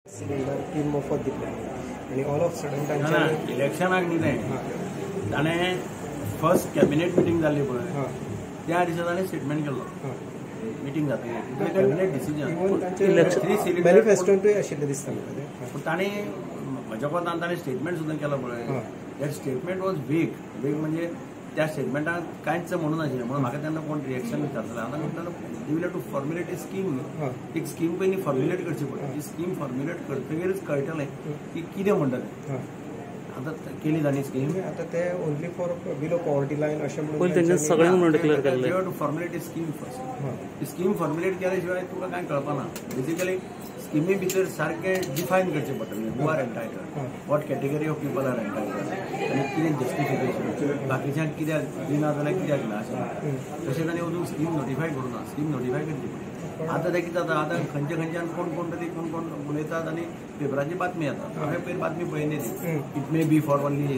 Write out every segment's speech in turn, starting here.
cylinder ती मोफत दिले आणि ऑल ऑफ सडन तांच्या इलेक्शनाक न्ही ताणें फर्स्ट कॅबिनेट मिटींग जाल्ली पळय त्या दिसा ताणें स्टेटमेंट केल्लो मिटींग जातकीर कॅबिनेट डिसिजन मॅनिफेस्टोंतूय आशिल्लें दिसता म्हाका पूण ताणें म्हज्या कोतान ताणें स्टेटमेंट सुद्दां केलो पळय दॅट स्टेटमेंट वॉज वेग म्हणजे त्या स्टेटमेंटात कांयच म्हणून नाशिल्लें म्हणून म्हाका तेन्ना कोण रिएक्शन विचारताले हांव म्हणटालो you will have to formulate a scheme एक स्कीम पयलीं फॉर्म्युलेट करची पडटा ती स्कीम फॉर्म्युलेट करतकीरच कळटलें की कितें म्हणटलें आतां केली तांणी स्कीम आतां ते only for below poverty line अशें म्हणून तेंच्यानी सगळ्यांक म्हणून डिक्लेअर केल्लें you have to formulate a scheme first ती स्कीम फॉर्म्युलेट केल्या शिवाय तुका कांय कळपाना बेसिकली स्किमी भितर सारकें डिफायन करचें पडटलें who are entitled what category of people are entitled आनी कितें जस्टिफिकेशन बाकीच्यांक कित्याक दिना जाल्यार कित्याक ना अशें तशें ताणें अजून स्कीम नोटिफाय करूना स्कीम नोटिफाय करची पडटा आतां तें कितें जाता आतां खंयच्यान कोण तरी कोण उलयतात आनी पेपराची बातमी येता हांवें पयर बातमी पळयली it may be for only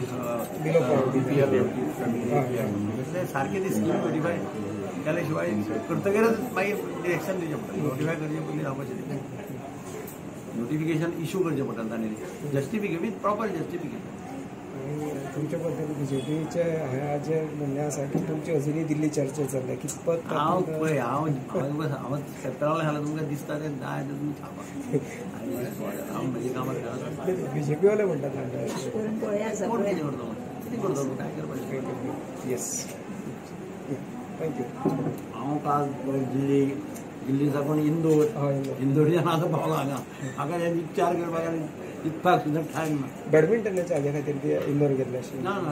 सारकें ती स्कीम नोटिफाय केल्या शिवाय करतकीरच मागीर रिएक्शन दिवचें पडटलें नोटिफाय करचे पयलीं जावपाचें नोटिफिकेशन इश्यू करचें पडटा ताणें जस्टिफिकेशन विथ प्रॉपर जस्टिफिकेशन तुमच्या बद्दल बीजेपीचे जे म्हणणें आसा की तुमची अजुनूय दिल्ली चर्चा चल्ल्या कितपत हांव पेपरार घालून तुमकां दिसता तें जाय तें तुमी छापा हांव म्हजी कामां करता बीजेपी वाले म्हणटात कोण कितें करता कितें करता काय करपाचें येस थँक्यू हांव काल दिल्ली साकून इंदोरच्यान आतां पावलो हांगा म्हाका हे विचार करपाक इतपाक सुद्दां टायम ना बॅडमिंटनाच्या हाज्या खातीर ती इंदोर गेल्ले आशिल्ले ना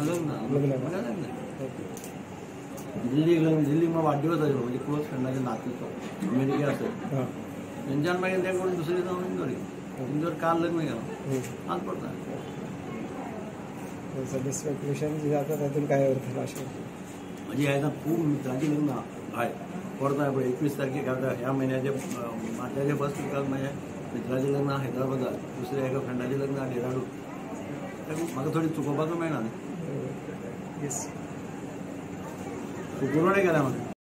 दिल्ली म्हाका वाडदिवस आशिल्लो म्हणजे क्लोज फ्रेंडाचे नातीचो अमेरिके आसता तेंच्यान मागीर तें करून दुसरे दिसा हांव इंदोर काल लग्न गेलो आज पडटा सॅटिस्फॅक्शन जे जाता तातूंत काय अर्थ ना अशें म्हणजे ह्या खूब मित्रांची लग्न भायर परत पळय 21 तारखेक ह्या म्हयन्याचे मार्चाचे फर्स्ट विकाक म्हाज्या मित्राचें लग्न हैदराबादात दुसऱ्या एका फ्रेंडाचें लग्न डेराडून म्हाका थोडी चुकोवपाकूय मेळना न्ही येस चुकोवणे गेल्या म्हाका